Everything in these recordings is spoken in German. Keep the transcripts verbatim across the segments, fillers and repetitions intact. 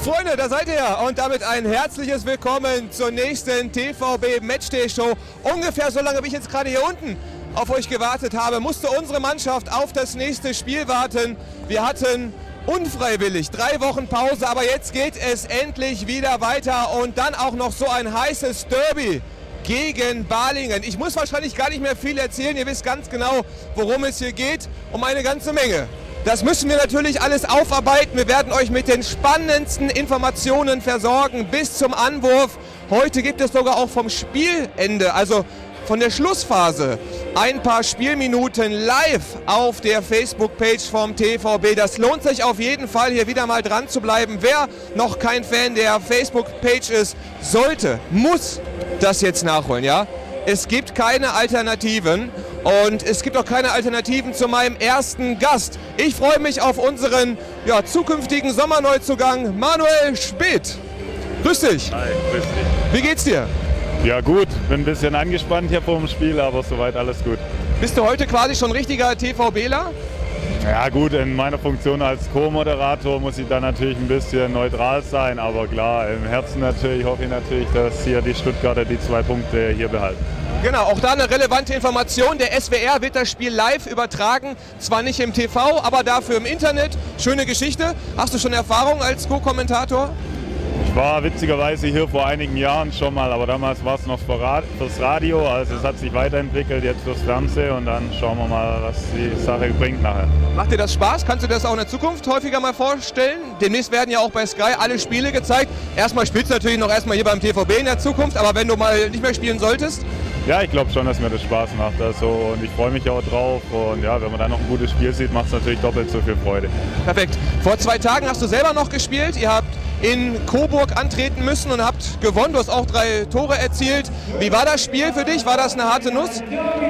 Freunde, da seid ihr und damit ein herzliches Willkommen zur nächsten T V B Matchday Show. Ungefähr so lange, wie ich jetzt gerade hier unten auf euch gewartet habe, musste unsere Mannschaft auf das nächste Spiel warten. Wir hatten unfreiwillig drei Wochen Pause, aber jetzt geht es endlich wieder weiter und dann auch noch so ein heißes Derby gegen Balingen. Ich muss wahrscheinlich gar nicht mehr viel erzählen, ihr wisst ganz genau, worum es hier geht, um eine ganze Menge. Das müssen wir natürlich alles aufarbeiten. Wir werden euch mit den spannendsten Informationen versorgen bis zum Anwurf. Heute gibt es sogar auch vom Spielende, also von der Schlussphase, ein paar Spielminuten live auf der Facebook-Page vom T V B. Das lohnt sich auf jeden Fall, hier wieder mal dran zu bleiben. Wer noch kein Fan der Facebook-Page ist, sollte, muss das jetzt nachholen, ja? Es gibt keine Alternativen und es gibt auch keine Alternativen zu meinem ersten Gast. Ich freue mich auf unseren ja, zukünftigen Sommerneuzugang Manuel Speth. Grüß dich. Hi, grüß dich. Wie geht's dir? Ja gut, bin ein bisschen angespannt hier vor dem Spiel, aber soweit alles gut. Bist du heute quasi schon richtiger TVBler? Ja gut, in meiner Funktion als Co-Moderator muss ich da natürlich ein bisschen neutral sein, aber klar, im Herzen natürlich hoffe ich natürlich, dass hier die Stuttgarter die zwei Punkte hier behalten. Genau, auch da eine relevante Information. Der S W R wird das Spiel live übertragen, zwar nicht im T V, aber dafür im Internet. Schöne Geschichte. Hast du schon Erfahrung als Co-Kommentator? Ich war witzigerweise hier vor einigen Jahren schon mal, aber damals war es noch fürs Radio, also es hat sich weiterentwickelt, jetzt fürs Fernsehen und dann schauen wir mal, was die Sache bringt nachher. Macht dir das Spaß? Kannst du dir das auch in der Zukunft häufiger mal vorstellen? Demnächst werden ja auch bei Sky alle Spiele gezeigt. Erstmal spielst du natürlich noch erstmal hier beim T V B in der Zukunft, aber wenn du mal nicht mehr spielen solltest? Ja, ich glaube schon, dass mir das Spaß macht, also, und ich freue mich auch drauf und ja, wenn man dann noch ein gutes Spiel sieht, macht es natürlich doppelt so viel Freude. Perfekt. Vor zwei Tagen hast du selber noch gespielt, ihr habt in Coburg antreten müssen und habt gewonnen, du hast auch drei Tore erzielt. Wie war das Spiel für dich? War das eine harte Nuss?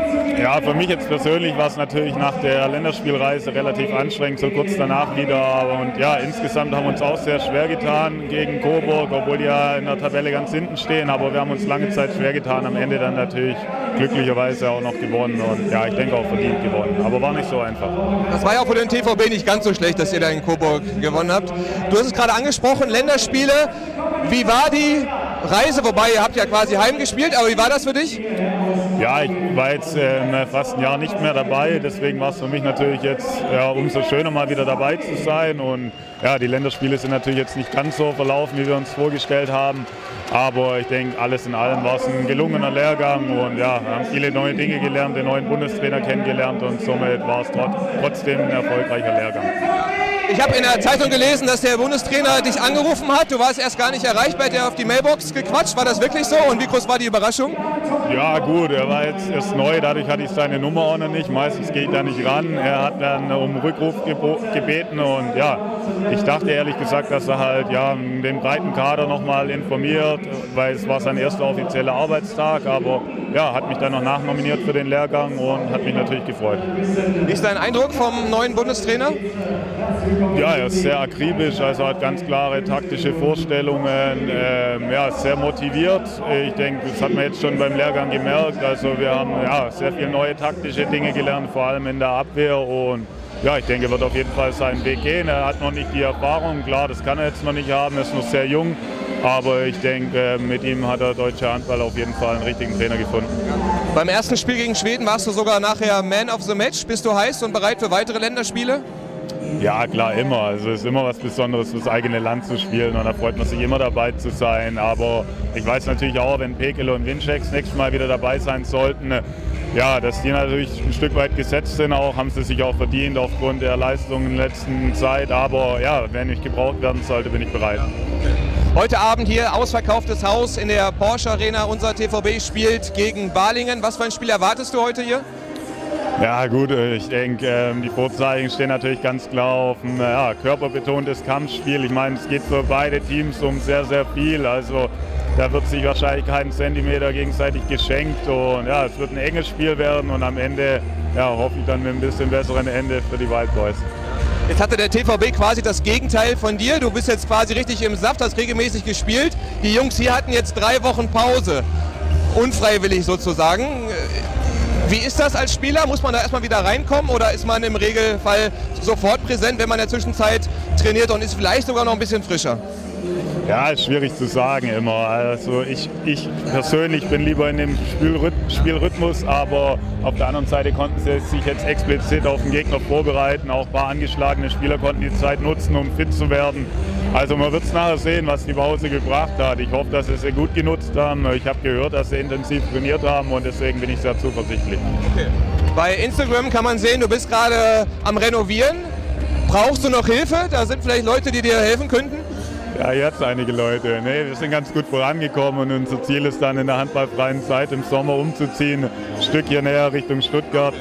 Ja, für mich jetzt persönlich war es natürlich nach der Länderspielreise relativ anstrengend, so kurz danach wieder. Und ja, insgesamt haben wir uns auch sehr schwer getan gegen Coburg, obwohl die ja in der Tabelle ganz hinten stehen. Aber wir haben uns lange Zeit schwer getan, am Ende dann natürlich glücklicherweise auch noch gewonnen. Und ja, ich denke auch verdient gewonnen, aber war nicht so einfach. Das war ja auch für den T V B nicht ganz so schlecht, dass ihr da in Coburg gewonnen habt. Du hast es gerade angesprochen, Länderspiele. Wie war die Reise? Wobei, ihr habt ja quasi heimgespielt, aber wie war das für dich? Ja, ich war jetzt äh, fast ein Jahr nicht mehr dabei, deswegen war es für mich natürlich jetzt ja, umso schöner, mal wieder dabei zu sein. Und ja, die Länderspiele sind natürlich jetzt nicht ganz so verlaufen, wie wir uns vorgestellt haben. Aber ich denke, alles in allem war es ein gelungener Lehrgang und ja, wir haben viele neue Dinge gelernt, den neuen Bundestrainer kennengelernt und somit war es trotzdem ein erfolgreicher Lehrgang. Ich habe in der Zeitung gelesen, dass der Bundestrainer dich angerufen hat. Du warst erst gar nicht erreichbar, hat er auf die Mailbox gequatscht. War das wirklich so und wie groß war die Überraschung? Ja gut, er war jetzt erst neu, dadurch hatte ich seine Nummer auch noch nicht. Meistens gehe ich da nicht ran. Er hat dann um Rückruf gebeten und ja, ich dachte ehrlich gesagt, dass er halt ja, den breiten Kader nochmal informiert, weil es war sein erster offizieller Arbeitstag, aber ja, hat mich dann noch nachnominiert für den Lehrgang und hat mich natürlich gefreut. Wie ist dein Eindruck vom neuen Bundestrainer? Ja, er ist sehr akribisch, also hat ganz klare taktische Vorstellungen, ähm, ja, sehr motiviert. Ich denke, das hat man jetzt schon beim Lehrgang gemerkt. Also wir haben ja, sehr viele neue taktische Dinge gelernt, vor allem in der Abwehr. Und ja, ich denke, er wird auf jeden Fall seinen Weg gehen. Er hat noch nicht die Erfahrung, klar, das kann er jetzt noch nicht haben, er ist noch sehr jung. Aber ich denke, mit ihm hat der deutsche Handball auf jeden Fall einen richtigen Trainer gefunden. Beim ersten Spiel gegen Schweden warst du sogar nachher Man of the Match. Bist du heiß und bereit für weitere Länderspiele? Ja, klar, immer. Also es ist immer was Besonderes, fürs eigene Land zu spielen und da freut man sich immer dabei zu sein. Aber ich weiß natürlich auch, wenn Pekele und Winczek das nächste Mal wieder dabei sein sollten, ja, dass die natürlich ein Stück weit gesetzt sind, auch haben sie sich auch verdient aufgrund der Leistungen in der letzten Zeit. Aber ja, wenn ich gebraucht werden sollte, bin ich bereit. Heute Abend hier ausverkauftes Haus in der Porsche Arena. Unser T V B spielt gegen Balingen. Was für ein Spiel erwartest du heute hier? Ja gut, ich denke, die Vorzeichen stehen natürlich ganz klar auf ein ja, körperbetontes Kampfspiel. Ich meine, es geht für beide Teams um sehr, sehr viel. Also da wird sich wahrscheinlich keinen Zentimeter gegenseitig geschenkt. Und ja, es wird ein enges Spiel werden und am Ende ja, hoffe ich dann mit ein bisschen besseren Ende für die Wild Boys. Jetzt hatte der T V B quasi das Gegenteil von dir. Du bist jetzt quasi richtig im Saft, hast regelmäßig gespielt. Die Jungs hier hatten jetzt drei Wochen Pause. Unfreiwillig sozusagen. Wie ist das als Spieler? Muss man da erstmal wieder reinkommen oder ist man im Regelfall sofort präsent, wenn man in der Zwischenzeit trainiert und ist vielleicht sogar noch ein bisschen frischer? Ja, ist schwierig zu sagen immer. Also ich, ich persönlich bin lieber in dem Spielrhyth Spielrhythmus, aber auf der anderen Seite konnten sie sich jetzt explizit auf den Gegner vorbereiten. Auch ein paar angeschlagene Spieler konnten die Zeit nutzen, um fit zu werden. Also man wird es nachher sehen, was die Pause gebracht hat. Ich hoffe, dass sie sie gut genutzt haben. Ich habe gehört, dass sie intensiv trainiert haben und deswegen bin ich sehr zuversichtlich. Okay. Bei Instagram kann man sehen, du bist gerade am Renovieren. Brauchst du noch Hilfe? Da sind vielleicht Leute, die dir helfen könnten? Ja, jetzt einige Leute. Nee, wir sind ganz gut vorangekommen und unser Ziel ist dann in der handballfreien Zeit im Sommer umzuziehen, ein Stück hier näher Richtung Stuttgart.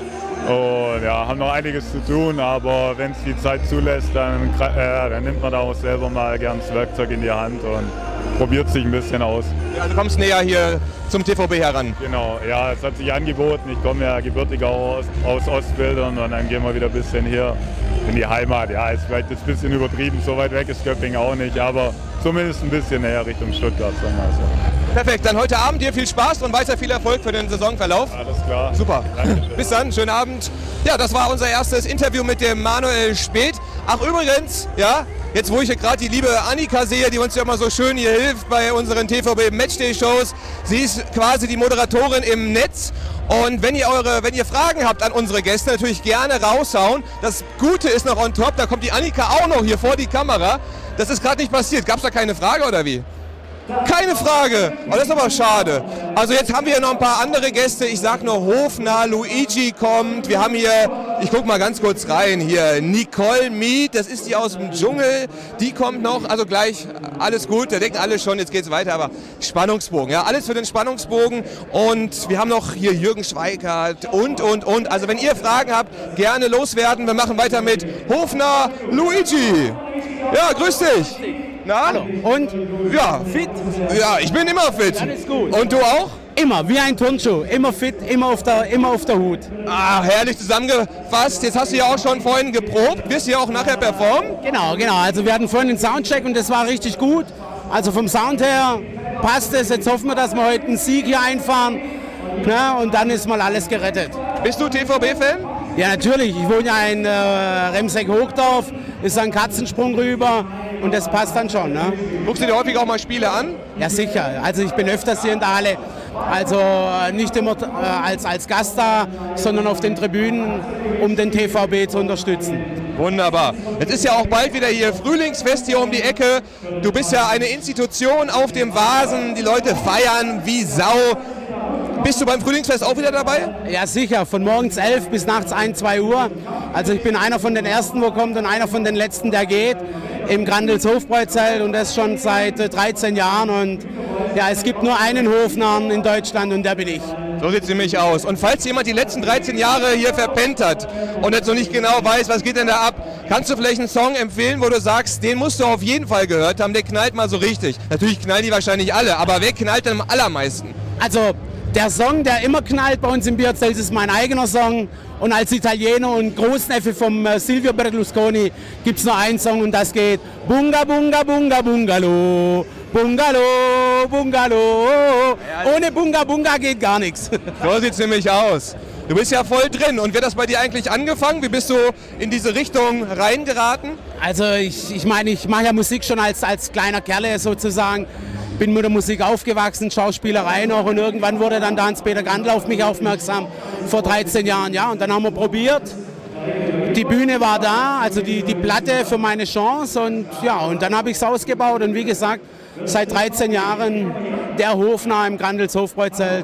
Und ja, haben noch einiges zu tun, aber wenn es die Zeit zulässt, dann, äh, dann nimmt man da auch selber mal gern das Werkzeug in die Hand und probiert sich ein bisschen aus. Ja, du kommst näher hier zum T V B heran. Genau, ja, es hat sich angeboten. Ich komme ja gebürtig auch aus, aus Ostbildern und dann gehen wir wieder ein bisschen hier in die Heimat. Ja, ist vielleicht ein bisschen übertrieben, so weit weg ist Göppingen auch nicht, aber zumindest ein bisschen näher Richtung Stuttgart, sagen wir so. Perfekt, dann heute Abend dir viel Spaß und weiter viel Erfolg für den Saisonverlauf. Alles klar. Super. Dankeschön. Bis dann, schönen Abend. Ja, das war unser erstes Interview mit dem Manuel Speth. Ach übrigens, ja, jetzt wo ich hier gerade die liebe Annika sehe, die uns ja immer so schön hier hilft bei unseren T V B Matchday-Shows. Sie ist quasi die Moderatorin im Netz. Und wenn ihr, eure, wenn ihr Fragen habt an unsere Gäste, natürlich gerne raushauen. Das Gute ist noch on top, da kommt die Annika auch noch hier vor die Kamera. Das ist gerade nicht passiert. Gab es da keine Frage oder wie? Keine Frage, oh, das ist aber schade. Also jetzt haben wir hier noch ein paar andere Gäste. Ich sag nur Hofner, Luigi kommt. Wir haben hier, ich guck mal ganz kurz rein, hier Nicole Miet, das ist die aus dem Dschungel. Die kommt noch, also gleich, alles gut, da denken alle schon, jetzt geht's weiter, aber Spannungsbogen, ja, alles für den Spannungsbogen. Und wir haben noch hier Jürgen Schweikart und, und, und. Also wenn ihr Fragen habt, gerne loswerden. Wir machen weiter mit Hofner, Luigi. Ja, grüß dich. Na? Hallo. Und? Ja. Fit? Ja, ich bin immer fit. Alles gut. Und du auch? Immer, wie ein Turnschuh. Immer fit, immer auf der, immer auf der Hut. Ah, herrlich zusammengefasst. Jetzt hast du ja auch schon vorhin geprobt. Wirst du ja auch nachher performen? Genau, genau. Also wir hatten vorhin den Soundcheck und das war richtig gut. Also vom Sound her passt es. Jetzt hoffen wir, dass wir heute einen Sieg hier einfahren. Na, und dann ist mal alles gerettet. Bist du T V B-Fan? Ja, natürlich. Ich wohne ja in äh, Remseck-Hochdorf. Ist ein Katzensprung rüber. Und das passt dann schon. Ne? Guckst du dir häufig auch mal Spiele an? Ja, sicher. Also ich bin öfters hier in der Halle. Also nicht immer äh, als, als Gast da, sondern auf den Tribünen, um den T V B zu unterstützen. Wunderbar. Jetzt ist ja auch bald wieder hier Frühlingsfest hier um die Ecke. Du bist ja eine Institution auf dem Vasen. Die Leute feiern wie Sau. Bist du beim Frühlingsfest auch wieder dabei? Ja, sicher. Von morgens elf bis nachts ein, zwei Uhr. Also ich bin einer von den Ersten, wo kommt und einer von den Letzten, der geht. Im Grandels Hofbräuzelt und das schon seit dreizehn Jahren. Und ja, es gibt nur einen Hofner in Deutschland und der bin ich. So sieht es nämlich aus. Und falls jemand die letzten dreizehn Jahre hier verpennt hat und jetzt noch nicht genau weiß, was geht denn da ab, kannst du vielleicht einen Song empfehlen, wo du sagst, den musst du auf jeden Fall gehört haben, der knallt mal so richtig. Natürlich knallen die wahrscheinlich alle, aber wer knallt denn am allermeisten? Also der Song, der immer knallt bei uns im Bierzelt, ist mein eigener Song. Und als Italiener und Großneffe vom äh, Silvio Berlusconi gibt es nur einen Song und das geht Bunga, Bunga, Bunga, Bungalow, Bungalow, Bungalow. Ohne Bunga, Bunga geht gar nichts. So sieht es nämlich aus. Du bist ja voll drin. Und wird das bei dir eigentlich angefangen? Wie bist du in diese Richtung reingeraten? Also ich, ich meine, ich mache ja Musik schon als, als kleiner Kerle sozusagen. Bin mit der Musik aufgewachsen, Schauspielerei noch und irgendwann wurde dann Hans-Peter Gandl auf mich aufmerksam, vor dreizehn Jahren. Ja, und dann haben wir probiert, die Bühne war da, also die, die Platte für meine Chance und ja, und dann habe ich es ausgebaut und wie gesagt, seit dreizehn Jahren der Hofner im Grandels Hofbräuzelt.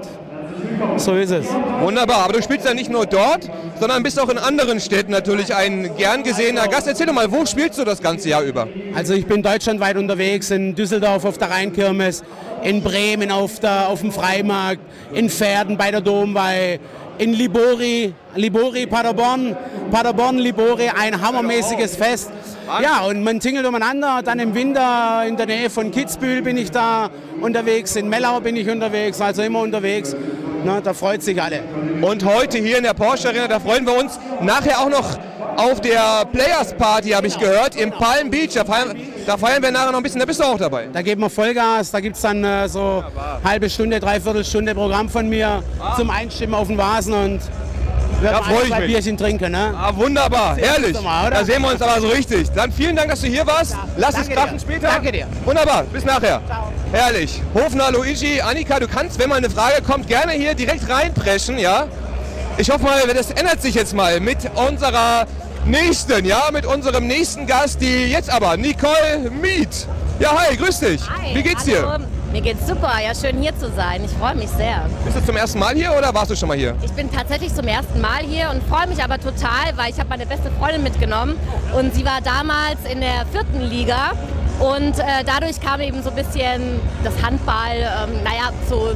So ist es. Wunderbar, aber du spielst ja nicht nur dort, sondern bist auch in anderen Städten natürlich ein gern gesehener Gast. Erzähl doch mal, wo spielst du das ganze Jahr über? Also ich bin deutschlandweit unterwegs, in Düsseldorf auf der Rheinkirmes, in Bremen auf, der, auf dem Freimarkt, in Pferden bei der Domweih, in Libori, Libori, Paderborn, Paderborn, Libori, ein hammermäßiges Fest. Ja, und man tingelt umeinander, dann im Winter in der Nähe von Kitzbühel bin ich da unterwegs, in Mellau bin ich unterwegs, also immer unterwegs. Na, da freut sich alle. Und heute hier in der Porsche Arena, da freuen wir uns nachher auch noch auf der Players Party, habe ich gehört, im Palm Beach. Da feiern, da feiern wir nachher noch ein bisschen, da bist du auch dabei. Da geben wir Vollgas, da gibt es dann äh, so halbe Stunde, dreiviertel Stunde Programm von mir ah. zum Einstimmen auf den Vasen und Da freue ich ein mich. Bierchen trinken, ne? Ah, wunderbar, herrlich. Mal, Da sehen wir uns aber so richtig. Dann vielen Dank, dass du hier warst. Lass es krachen später. Danke dir. Wunderbar, bis nachher. Ciao. Herrlich. Hofner, Luigi, Annika, du kannst, wenn mal eine Frage kommt, gerne hier direkt reinpreschen, ja? Ich hoffe mal, das ändert sich jetzt mal mit unserer nächsten, ja, mit unserem nächsten Gast, die jetzt aber, Nicole Mieth. Ja, hi, grüß dich. Hi, Wie geht's hallo. dir? Mir geht's super, ja, schön hier zu sein. Ich freue mich sehr. Bist du zum ersten Mal hier oder warst du schon mal hier? Ich bin tatsächlich zum ersten Mal hier und freue mich aber total, weil ich habe meine beste Freundin mitgenommen und sie war damals in der vierten Liga und äh, dadurch kam eben so ein bisschen das Handball, ähm, naja, so,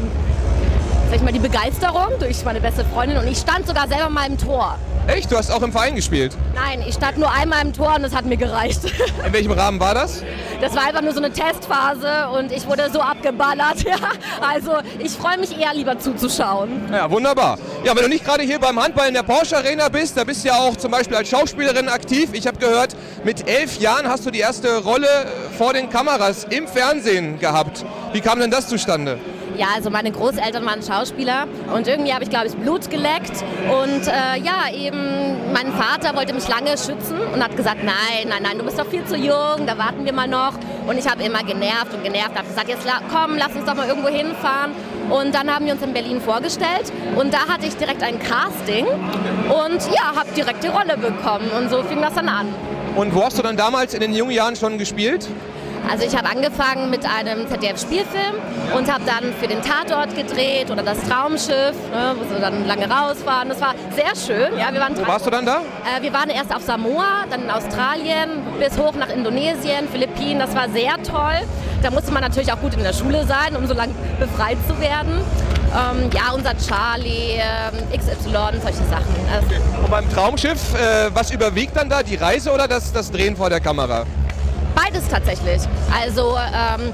sag ich mal, die Begeisterung durch meine beste Freundin und ich stand sogar selber mal im Tor. Echt? Du hast auch im Verein gespielt? Nein, ich stand nur einmal im Tor und das hat mir gereicht. In welchem Rahmen war das? Das war einfach nur so eine Testphase und ich wurde so abgeballert. Ja. Also ich freue mich eher lieber zuzuschauen. Ja, wunderbar. Ja, wenn du nicht gerade hier beim Handball in der Porsche Arena bist, da bist du ja auch zum Beispiel als Schauspielerin aktiv. Ich habe gehört, mit elf Jahren hast du die erste Rolle vor den Kameras im Fernsehen gehabt. Wie kam denn das zustande? Ja, also meine Großeltern waren Schauspieler und irgendwie habe ich, glaube ich, Blut geleckt. Und äh, ja, eben mein Vater wollte mich lange schützen und hat gesagt, nein, nein, nein, du bist doch viel zu jung, da warten wir mal noch. Und ich habe immer genervt und genervt, habe gesagt, jetzt komm, lass uns doch mal irgendwo hinfahren. Und dann haben wir uns in Berlin vorgestellt und da hatte ich direkt ein Casting und ja, habe direkt die Rolle bekommen und so fing das dann an. Und wo hast du dann damals in den jungen Jahren schon gespielt? Also ich habe angefangen mit einem Z D F-Spielfilm und habe dann für den Tatort gedreht oder das Traumschiff, ne, wo sie dann lange rausfahren. Das war sehr schön. Ja, wir waren wo warst du dann da? Äh, wir waren erst auf Samoa, dann in Australien, bis hoch nach Indonesien, Philippinen. Das war sehr toll. Da musste man natürlich auch gut in der Schule sein, um so lange befreit zu werden. Ähm, ja, unser Charlie, ähm, X Y, solche Sachen. Also okay. Und beim Traumschiff, äh, was überwiegt dann da, die Reise oder das, das Drehen vor der Kamera? Beides tatsächlich. Also ähm,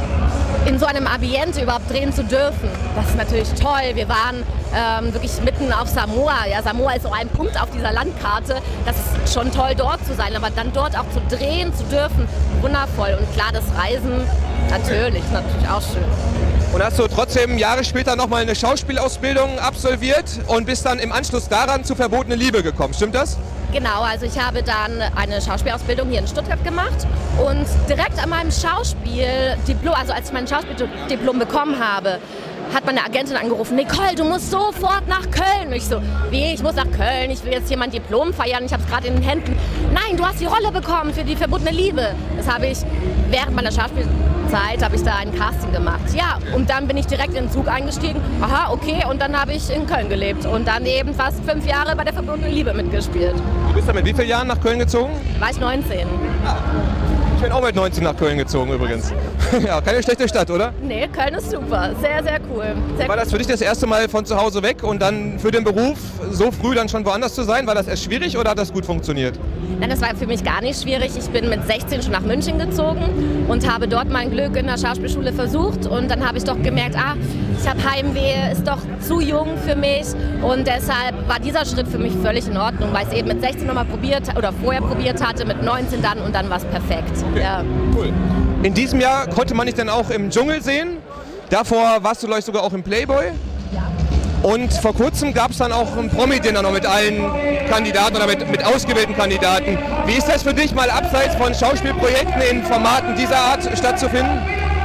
in so einem Ambiente überhaupt drehen zu dürfen, das ist natürlich toll. Wir waren ähm, wirklich mitten auf Samoa. Ja, Samoa ist so ein Punkt auf dieser Landkarte. Das ist schon toll, dort zu sein, aber dann dort auch zu drehen zu dürfen, wundervoll. Und klar, das Reisen natürlich, natürlich auch schön. Und hast du trotzdem Jahre später nochmal eine Schauspielausbildung absolviert und bist dann im Anschluss daran zu Verbotene Liebe gekommen, stimmt das? Genau, also ich habe dann eine Schauspielausbildung hier in Stuttgart gemacht und direkt an meinem Schauspieldiplom, also als ich mein Schauspieldiplom bekommen habe, hat meine Agentin angerufen, Nicole, du musst sofort nach Köln. Und ich so, wie, ich muss nach Köln, ich will jetzt hier mein Diplom feiern, ich habe es gerade in den Händen. Nein, du hast die Rolle bekommen für die Verbotene Liebe. Das habe ich während meiner Schauspielzeit, habe ich da ein Casting gemacht. Ja, und dann bin ich direkt in den Zug eingestiegen. Aha, okay, und dann habe ich in Köln gelebt und dann eben fast fünf Jahre bei der Verbotenen Liebe mitgespielt. Du bist dann mit wie vielen Jahren nach Köln gezogen? War ich neunzehn. Ah. Ich bin auch mit neunzehn nach Köln gezogen übrigens. Ja, keine schlechte Stadt, oder? Nee, Köln ist super. Sehr, sehr cool. Sehr war das für dich das erste Mal von zu Hause weg und dann für den Beruf so früh dann schon woanders zu sein? War das erst schwierig oder hat das gut funktioniert? Nein, das war für mich gar nicht schwierig. Ich bin mit sechzehn schon nach München gezogen und habe dort mein Glück in der Schauspielschule versucht. Und dann habe ich doch gemerkt, ah, ich habe Heimweh, ist doch zu jung für mich. Und deshalb war dieser Schritt für mich völlig in Ordnung, weil ich es eben mit sechzehn nochmal probiert oder vorher probiert hatte, mit neunzehn dann und dann war es perfekt. Okay. Ja. Cool. In diesem Jahr konnte man dich dann auch im Dschungel sehen. Davor warst du, glaube ich, sogar auch im Playboy. Ja. Und vor kurzem gab es dann auch ein Promi-Dinner noch mit allen Kandidaten oder mit, mit ausgewählten Kandidaten. Wie ist das für dich, mal abseits von Schauspielprojekten in Formaten dieser Art stattzufinden?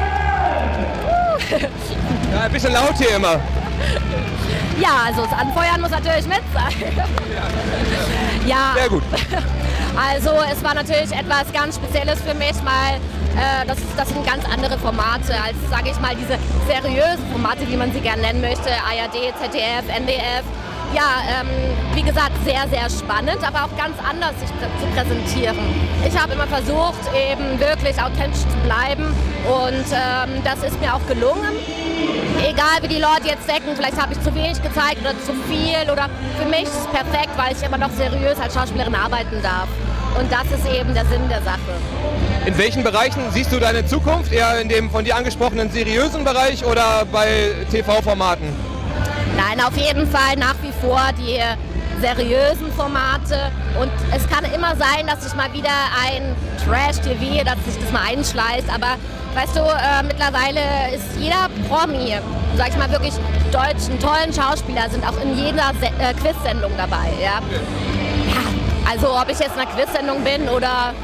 Ja, ein bisschen laut hier immer. Ja, also das Anfeuern muss natürlich mit sein. Ja. Sehr gut. Also es war natürlich etwas ganz Spezielles für mich, weil äh, das, das sind ganz andere Formate als, sage ich mal, diese seriösen Formate, wie man sie gerne nennen möchte, A R D, Z D F, N D F. Ja, ähm, wie gesagt, sehr, sehr spannend, aber auch ganz anders sich prä zu präsentieren. Ich habe immer versucht, eben wirklich authentisch zu bleiben und ähm, das ist mir auch gelungen. Egal wie die Leute jetzt denken, vielleicht habe ich zu wenig gezeigt oder zu viel oder für mich ist es perfekt, weil ich immer noch seriös als Schauspielerin arbeiten darf. Und das ist eben der Sinn der Sache. In welchen Bereichen siehst du deine Zukunft? Eher in dem von dir angesprochenen seriösen Bereich oder bei T V-Formaten? Nein, auf jeden Fall nach wie vor die seriösen Formate und es kann immer sein, dass sich mal wieder ein Trash-T V, dass sich das mal einschleißt, aber weißt du, äh, mittlerweile ist jeder Promi, sag ich mal wirklich deutschen, tollen Schauspieler sind auch in jeder Se äh, Quiz-Sendung dabei. Ja? Ja, also ob ich jetzt in einer Quiz-Sendung bin oder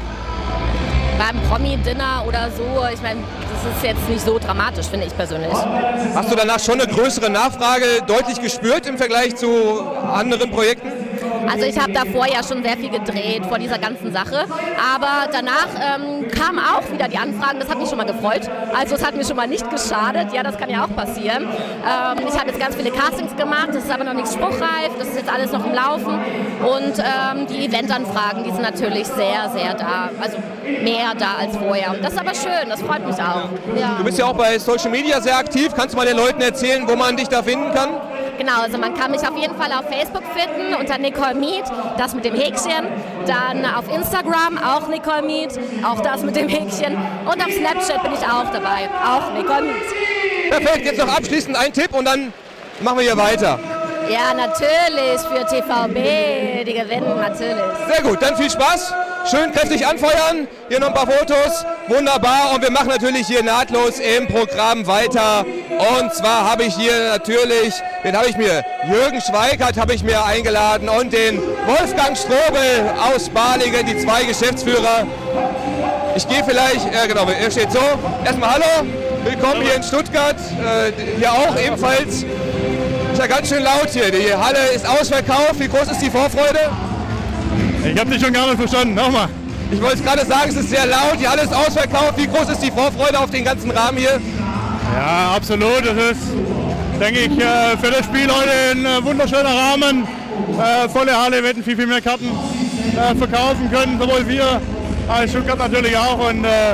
beim Promi-Dinner oder so, ich meine, das ist jetzt nicht so dramatisch, finde ich persönlich. Hast du danach schon eine größere Nachfrage deutlich gespürt im Vergleich zu anderen Projekten? Also ich habe davor ja schon sehr viel gedreht vor dieser ganzen Sache, aber danach ähm, kamen auch wieder die Anfragen, das hat mich schon mal gefreut, also es hat mir schon mal nicht geschadet, ja, das kann ja auch passieren. Ähm, ich habe jetzt ganz viele Castings gemacht, das ist aber noch nichts spruchreif, das ist jetzt alles noch im Laufen und ähm, die Eventanfragen, die sind natürlich sehr, sehr da, also mehr da als vorher und das ist aber schön, das freut mich auch. Ja. Du bist ja auch bei Social Media sehr aktiv, kannst du mal den Leuten erzählen, wo man dich da finden kann? Genau, also man kann mich auf jeden Fall auf Facebook finden unter Nicole Mead, das mit dem Häkchen. Dann auf Instagram auch Nicole Mead, auch das mit dem Häkchen. Und auf Snapchat bin ich auch dabei, auch Nicole Mead. Perfekt, jetzt noch abschließend ein Tipp und dann machen wir hier weiter. Ja, natürlich, für T V B, die gewinnen natürlich. Sehr gut, dann viel Spaß. Schön kräftig anfeuern, hier noch ein paar Fotos, wunderbar und wir machen natürlich hier nahtlos im Programm weiter und zwar habe ich hier natürlich, den habe ich mir, Jürgen Schweikert habe ich mir eingeladen und den Wolfgang Strobel aus Balingen, die zwei Geschäftsführer. Ich gehe vielleicht, äh, genau, er steht so, erstmal hallo, willkommen hier in Stuttgart, äh, hier auch ebenfalls, ist ja ganz schön laut hier, die Halle ist ausverkauft, wie groß ist die Vorfreude? Ich habe dich schon gar nicht verstanden, nochmal. Ich wollte es gerade sagen, es ist sehr laut, hier alles ausverkauft. Wie groß ist die Vorfreude auf den ganzen Rahmen hier? Ja, absolut. Das ist, denke ich, für das Spiel heute ein wunderschöner Rahmen. Äh, volle Halle, wir hätten viel, viel mehr Karten äh, verkaufen können, sowohl wir als Stuttgart natürlich auch. Und äh,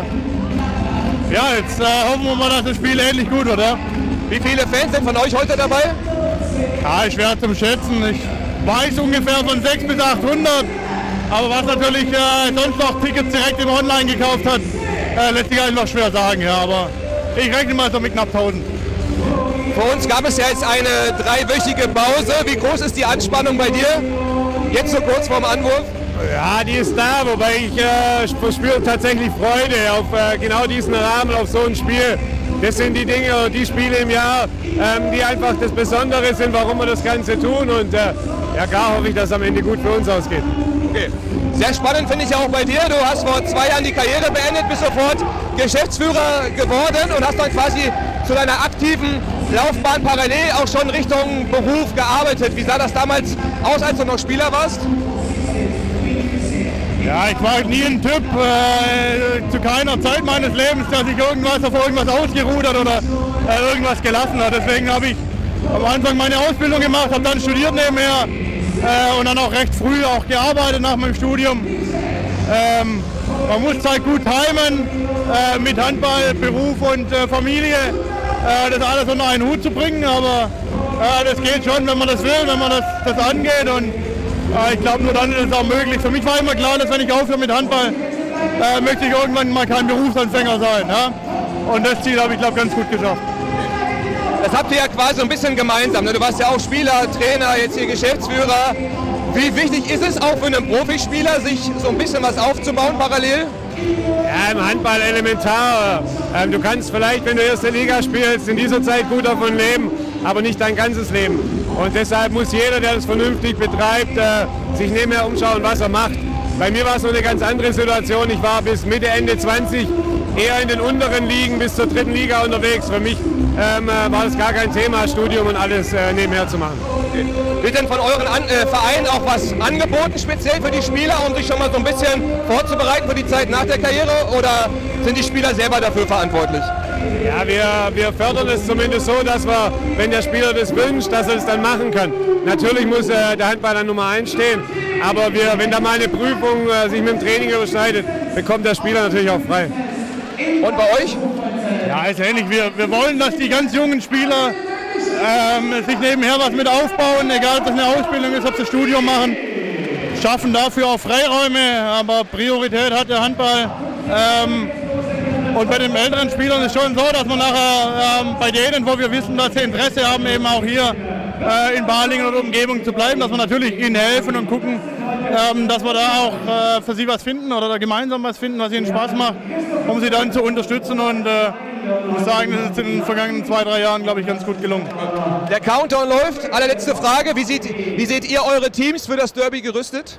ja, jetzt äh, hoffen wir mal, dass das Spiel ähnlich gut wird. Ja? Wie viele Fans sind von euch heute dabei? Ja, schwer zum Schätzen. Ich weiß ungefähr von sechshundert bis achthundert. Aber was natürlich äh, sonst noch Tickets direkt im Online gekauft hat, äh, lässt sich eigentlich noch schwer sagen. Ja, aber ich rechne mal so mit knapp tausend. Für uns gab es ja jetzt eine dreiwöchige Pause. Wie groß ist die Anspannung bei dir? Jetzt so kurz vorm Anwurf? Ja, die ist da, wobei ich äh, verspüre tatsächlich Freude auf äh, genau diesen Rahmen, auf so ein Spiel. Das sind die Dinge, die Spiele im Jahr, ähm, die einfach das Besondere sind, warum wir das Ganze tun. Und äh, ja, klar hoffe ich, dass es am Ende gut für uns ausgeht. Okay. Sehr spannend finde ich auch bei dir. Du hast vor zwei Jahren die Karriere beendet, bist sofort Geschäftsführer geworden und hast dann quasi zu deiner aktiven Laufbahn parallel auch schon Richtung Beruf gearbeitet. Wie sah das damals aus, als du noch Spieler warst? Ja, ich war nie ein Typ, äh, zu keiner Zeit meines Lebens, dass ich irgendwas auf irgendwas ausgerudert oder äh, irgendwas gelassen habe. Deswegen habe ich am Anfang meine Ausbildung gemacht, habe dann studiert nebenher äh, und dann auch recht früh auch gearbeitet nach meinem Studium. Ähm, man muss halt gut timen, äh, mit Handball, Beruf und äh, Familie, äh, das alles unter einen Hut zu bringen, aber äh, das geht schon, wenn man das will, wenn man das, das angeht. Und ich glaube, nur dann ist es auch möglich. Für mich war immer klar, dass wenn ich aufhöre mit Handball, äh, möchte ich irgendwann mal kein Berufsanfänger sein. Ja? Und das Ziel habe ich, glaube ich, ganz gut geschafft. Das habt ihr ja quasi ein bisschen gemeinsam. Ne? Du warst ja auch Spieler, Trainer, jetzt hier Geschäftsführer. Wie wichtig ist es auch für einen Profispieler, sich so ein bisschen was aufzubauen parallel? Ja, im Handball elementar. Ähm, du kannst vielleicht, wenn du erste Liga spielst, in dieser Zeit gut davon leben, aber nicht dein ganzes Leben. Und deshalb muss jeder, der das vernünftig betreibt, äh, sich nebenher umschauen, was er macht. Bei mir war es noch eine ganz andere Situation. Ich war bis Mitte, Ende zwanzig eher in den unteren Ligen bis zur dritten Liga unterwegs. Für mich ähm, war das gar kein Thema, Studium und alles äh, nebenher zu machen. Okay. Wird denn von euren An äh, Vereinen auch was angeboten, speziell für die Spieler, um sich schon mal so ein bisschen vorzubereiten für die Zeit nach der Karriere? Oder sind die Spieler selber dafür verantwortlich? Ja, wir, wir fördern es zumindest so, dass wir, wenn der Spieler das wünscht, dass er es dann machen kann. Natürlich muss äh, der Handballer Nummer eins stehen, aber wir, wenn da mal eine Prüfung äh, sich mit dem Training überschneidet, bekommt der Spieler natürlich auch frei. Und bei euch? Ja, ist ähnlich. Wir, wir wollen, dass die ganz jungen Spieler ähm, sich nebenher was mit aufbauen, egal ob das eine Ausbildung ist, ob sie ein Studium machen, schaffen dafür auch Freiräume, aber Priorität hat der Handball. Ähm, Und bei den älteren Spielern ist es schon so, dass man nachher ähm, bei denen, wo wir wissen, dass sie Interesse haben, eben auch hier äh, in Balingen oder Umgebung zu bleiben, dass wir natürlich ihnen helfen und gucken, ähm, dass wir da auch äh, für sie was finden oder da gemeinsam was finden, was ihnen Spaß macht, um sie dann zu unterstützen. Und äh, ich muss sagen, das ist in den vergangenen zwei, drei Jahren, glaube ich, ganz gut gelungen. Der Countdown läuft. Allerletzte Frage. Wie seht, wie seht ihr eure Teams für das Derby gerüstet?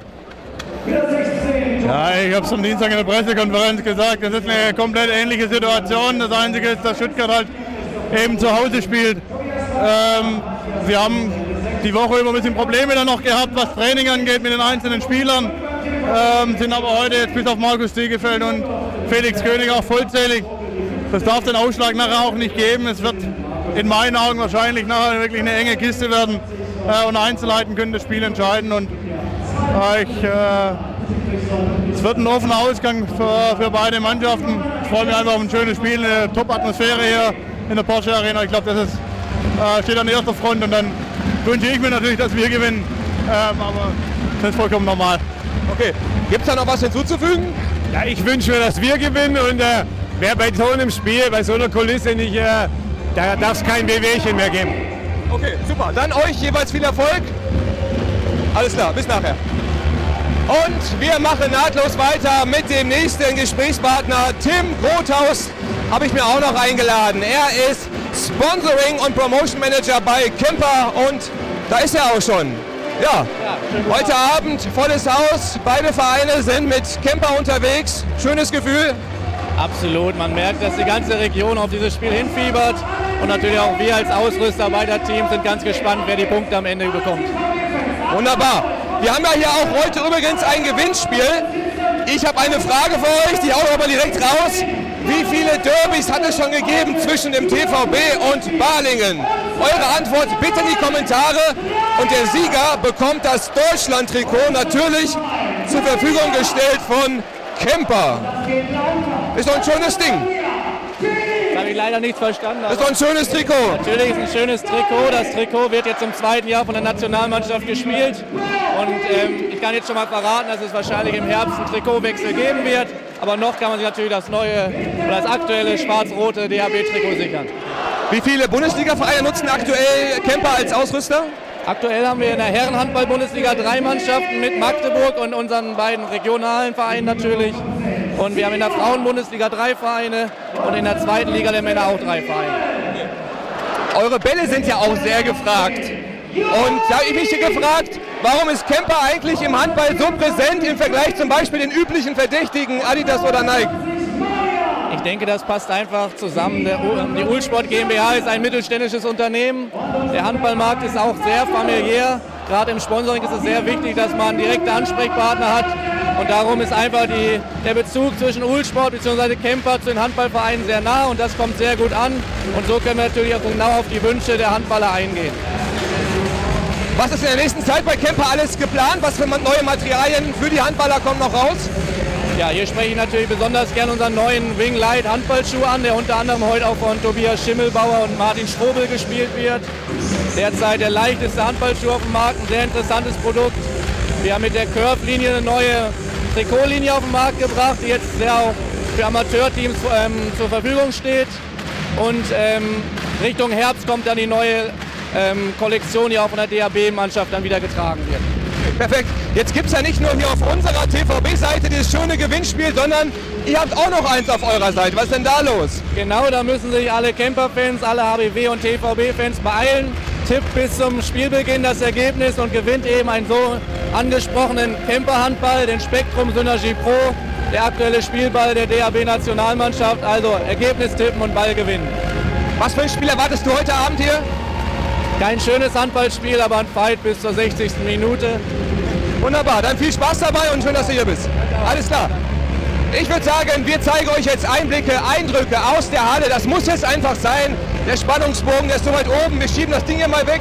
Ja, ich habe es am Dienstag in der Pressekonferenz gesagt, das ist eine komplett ähnliche Situation. Das Einzige ist, dass Stuttgart halt eben zu Hause spielt. Ähm, wir haben die Woche über ein bisschen Probleme dann noch gehabt, was Training angeht mit den einzelnen Spielern. Ähm, sind aber heute jetzt bis auf Markus Diegefeld und Felix König auch vollzählig. Das darf den Ausschlag nachher auch nicht geben. Es wird in meinen Augen wahrscheinlich nachher wirklich eine enge Kiste werden. Äh, und Einzelheiten können das Spiel entscheiden. Und äh, ich, äh, es wird ein offener Ausgang für, für beide Mannschaften. Ich freue mich einfach auf ein schönes Spiel, eine Top-Atmosphäre hier in der Porsche Arena. Ich glaube, das ist, äh, steht an erster Front. Und dann wünsche ich mir natürlich, dass wir gewinnen. Ähm, aber das ist vollkommen normal. Okay, gibt es da noch was hinzuzufügen? Ja, ich wünsche mir, dass wir gewinnen und äh, wer bei so einem Spiel, bei so einer Kulisse nicht, äh, da darf es kein Wehwehchen mehr geben. Okay, super. Dann euch jeweils viel Erfolg. Alles klar, bis nachher. Und wir machen nahtlos weiter mit dem nächsten Gesprächspartner. Tim Grothaus habe ich mir auch noch eingeladen. Er ist Sponsoring und Promotion Manager bei Kemper und da ist er auch schon. Ja, ja, heute Abend volles Haus, beide Vereine sind mit Kemper unterwegs. Schönes Gefühl. Absolut, man merkt, dass die ganze Region auf dieses Spiel hinfiebert und natürlich auch wir als Ausrüster beider Teams sind ganz gespannt, wer die Punkte am Ende bekommt. Wunderbar. Wir haben ja hier auch heute übrigens ein Gewinnspiel. Ich habe eine Frage für euch, die hauen wir aber direkt raus. Wie viele Derbys hat es schon gegeben zwischen dem T V B und Balingen? Eure Antwort bitte in die Kommentare und der Sieger bekommt das Deutschland-Trikot natürlich zur Verfügung gestellt von Kemper. Ist doch ein schönes Ding. Das habe ich leider nicht verstanden. Das ist doch ein schönes Trikot. Natürlich ist ein schönes Trikot. Das Trikot wird jetzt zum zweiten Jahr von der Nationalmannschaft gespielt. Und ähm, ich kann jetzt schon mal verraten, dass es wahrscheinlich im Herbst einen Trikotwechsel geben wird. Aber noch kann man sich natürlich das neue oder das aktuelle schwarz-rote D H B-Trikot sichern. Wie viele Bundesliga-Vereine nutzen aktuell Kemper als Ausrüster? Aktuell haben wir in der Herrenhandball-Bundesliga drei Mannschaften mit Magdeburg und unseren beiden regionalen Vereinen natürlich. Und wir haben in der Frauen-Bundesliga drei Vereine und in der zweiten Liga der Männer auch drei Vereine. Eure Bälle sind ja auch sehr gefragt. Und da habe ich mich gefragt, warum ist Kemper eigentlich im Handball so präsent im Vergleich zum Beispiel den üblichen Verdächtigen Adidas oder Nike? Ich denke, das passt einfach zusammen. Die Uhlsport GmbH ist ein mittelständisches Unternehmen. Der Handballmarkt ist auch sehr familiär. Gerade im Sponsoring ist es sehr wichtig, dass man direkte Ansprechpartner hat. Und darum ist einfach die, der Bezug zwischen Uhlsport bzw. Kemper zu den Handballvereinen sehr nah und das kommt sehr gut an. Und so können wir natürlich auch genau auf die Wünsche der Handballer eingehen. Was ist in der nächsten Zeit bei Kemper alles geplant? Was für neue Materialien für die Handballer kommen noch raus? Ja, hier spreche ich natürlich besonders gerne unseren neuen Wing Light Handballschuh an, der unter anderem heute auch von Tobias Schimmelbauer und Martin Strobel gespielt wird. Derzeit der leichteste Handballschuh auf dem Markt, ein sehr interessantes Produkt. Wir haben mit der Curve-Linie eine neue Trikotlinie auf den Markt gebracht, die jetzt sehr auch für Amateurteams ähm, zur Verfügung steht. Und ähm, Richtung Herbst kommt dann die neue ähm, Kollektion, die auch von der D H B-Mannschaft dann wieder getragen wird. Perfekt. Jetzt gibt es ja nicht nur hier auf unserer T V B-Seite dieses schöne Gewinnspiel, sondern ihr habt auch noch eins auf eurer Seite. Was ist denn da los? Genau, da müssen sich alle Kemper-Fans, alle H B W und T V B-Fans beeilen. Tippt bis zum Spielbeginn das Ergebnis und gewinnt eben einen so angesprochenen Kemper-Handball, den Spektrum Synergy Pro, der aktuelle Spielball der D H B-Nationalmannschaft. Also Ergebnis tippen und Ball gewinnen. Was für ein Spiel erwartest du heute Abend hier? Kein schönes Handballspiel, aber ein Fight bis zur sechzigsten Minute. Wunderbar, dann viel Spaß dabei und schön, dass du hier bist. Alles klar. Ich würde sagen, wir zeigen euch jetzt Einblicke, Eindrücke aus der Halle. Das muss jetzt einfach sein. Der Spannungsbogen, der ist so weit oben. Wir schieben das Ding hier mal weg.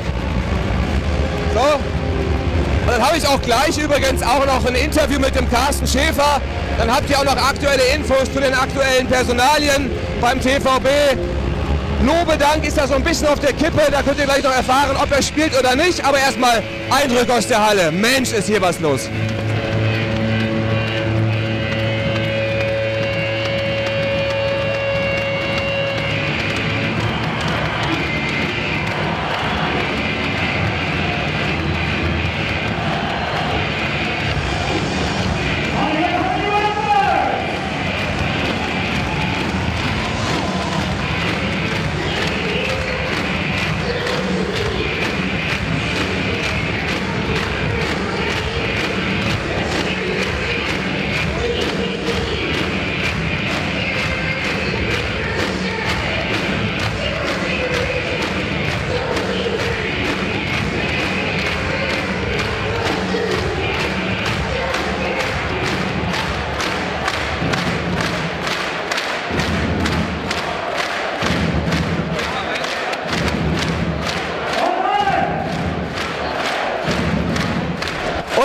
So. Und dann habe ich auch gleich übrigens auch noch ein Interview mit dem Carsten Schäfer. Dann habt ihr auch noch aktuelle Infos zu den aktuellen Personalien beim T V B. Lobedank ist da so ein bisschen auf der Kippe, da könnt ihr gleich noch erfahren, ob er spielt oder nicht. Aber erstmal Eindrücke aus der Halle. Mensch, ist hier was los.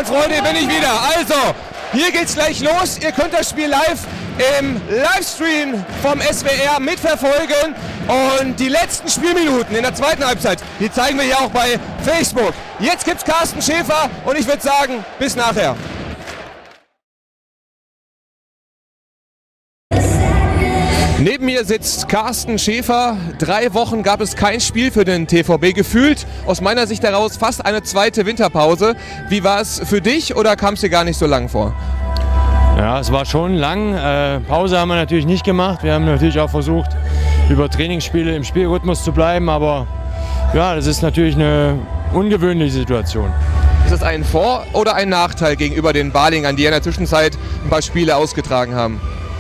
Und Freunde, bin ich wieder. Also, hier geht's gleich los. Ihr könnt das Spiel live im Livestream vom S W R mitverfolgen. Und die letzten Spielminuten in der zweiten Halbzeit, die zeigen wir ja auch bei Facebook. Jetzt gibt's Carsten Schäfer und ich würde sagen, bis nachher. Neben mir sitzt Carsten Schäfer. Drei Wochen gab es kein Spiel für den T V B. Gefühlt aus meiner Sicht heraus fast eine zweite Winterpause. Wie war es für dich oder kam es dir gar nicht so lang vor? Ja, es war schon lang. Äh, Pause haben wir natürlich nicht gemacht. Wir haben natürlich auch versucht, über Trainingsspiele im Spielrhythmus zu bleiben. Aber ja, das ist natürlich eine ungewöhnliche Situation. Ist das ein Vor- oder ein Nachteil gegenüber den Balingern, die in der Zwischenzeit ein paar Spiele ausgetragen haben?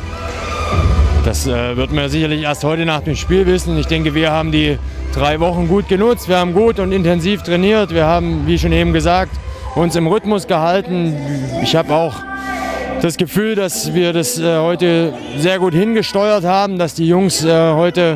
Das äh, wird man sicherlich erst heute nach dem Spiel wissen. Ich denke, wir haben die drei Wochen gut genutzt. Wir haben gut und intensiv trainiert. Wir haben, wie schon eben gesagt, uns im Rhythmus gehalten. Ich habe auch das Gefühl, dass wir das äh, heute sehr gut hingesteuert haben, dass die Jungs äh, heute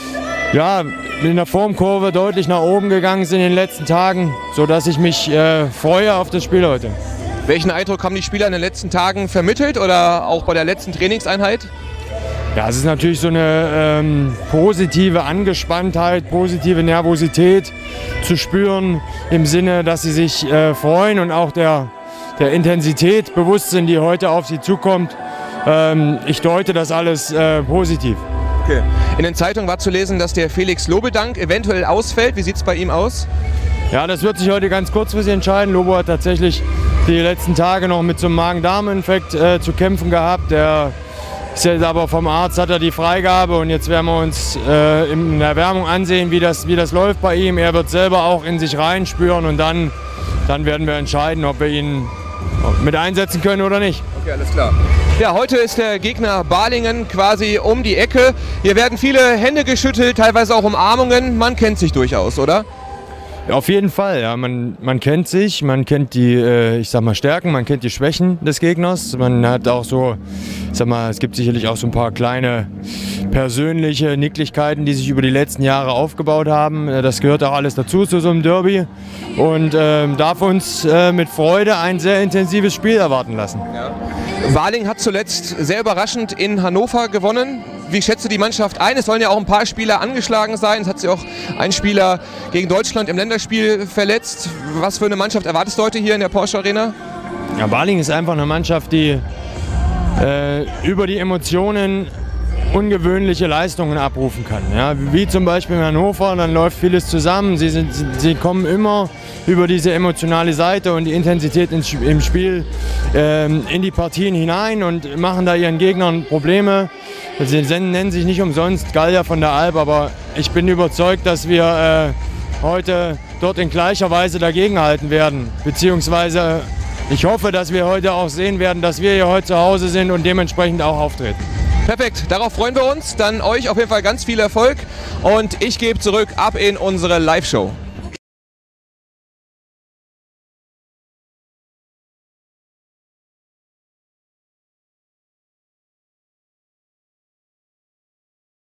ja, in der Formkurve deutlich nach oben gegangen sind in den letzten Tagen, sodass ich mich äh, freue auf das Spiel heute. Welchen Eindruck haben die Spieler in den letzten Tagen vermittelt oder auch bei der letzten Trainingseinheit? Ja, es ist natürlich so eine ähm, positive Angespanntheit, positive Nervosität zu spüren, im Sinne, dass sie sich äh, freuen und auch der, der Intensität bewusst sind, die heute auf sie zukommt. Ähm, ich deute das alles äh, positiv. Okay. In den Zeitungen war zu lesen, dass der Felix Lobedank eventuell ausfällt. Wie sieht es bei ihm aus? Ja, das wird sich heute ganz kurzfristig entscheiden. Lobo hat tatsächlich die letzten Tage noch mit so einem Magen-Darm-Infekt äh, zu kämpfen gehabt. Der ist jetzt aber vom Arzt, hat er die Freigabe und jetzt werden wir uns äh, in der Erwärmung ansehen, wie das, wie das läuft bei ihm. Er wird selber auch in sich reinspüren und dann, dann werden wir entscheiden, ob wir ihn mit einsetzen können oder nicht. Okay, alles klar. Ja, heute ist der Gegner Balingen quasi um die Ecke. Hier werden viele Hände geschüttelt, teilweise auch Umarmungen. Man kennt sich durchaus, oder? Auf jeden Fall, ja. Man, man kennt sich, man kennt die, äh, ich sag mal, Stärken, man kennt die Schwächen des Gegners. Man hat auch so, ich sag mal, es gibt sicherlich auch so ein paar kleine persönliche Nicklichkeiten, die sich über die letzten Jahre aufgebaut haben. Das gehört auch alles dazu zu so einem Derby und äh, darf uns äh, mit Freude ein sehr intensives Spiel erwarten lassen. Ja. Balingen hat zuletzt sehr überraschend in Hannover gewonnen. Wie schätzt du die Mannschaft ein? Es sollen ja auch ein paar Spieler angeschlagen sein. Es hat sich auch ein Spieler gegen Deutschland im Länderspiel verletzt. Was für eine Mannschaft erwartest du heute hier in der Porsche Arena? Ja, Balingen ist einfach eine Mannschaft, die äh, über die Emotionen ungewöhnliche Leistungen abrufen kann. Ja, wie zum Beispiel in Hannover, dann läuft vieles zusammen. Sie, sind, sie kommen immer über diese emotionale Seite und die Intensität ins, im Spiel ähm, in die Partien hinein und machen da ihren Gegnern Probleme. Sie nennen sich nicht umsonst Gallier von der Alp, aber ich bin überzeugt, dass wir äh, heute dort in gleicher Weise dagegenhalten werden. Beziehungsweise ich hoffe, dass wir heute auch sehen werden, dass wir hier heute zu Hause sind und dementsprechend auch auftreten. Perfekt, darauf freuen wir uns. Dann euch auf jeden Fall ganz viel Erfolg und ich gebe zurück ab in unsere Live-Show.